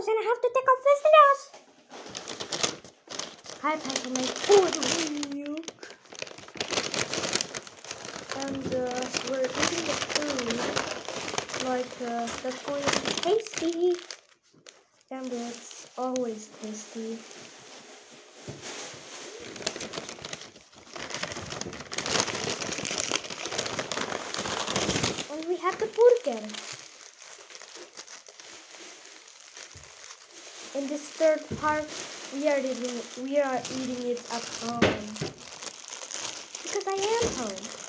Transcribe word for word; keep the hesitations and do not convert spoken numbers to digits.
house and I have to take off this house. I have to make food milk. And uh, we're eating the food. Like, uh, that's going to be tasty. And it's always tasty. And we have the burger. In this third part, we are eating we are eating it at home. Because I am home.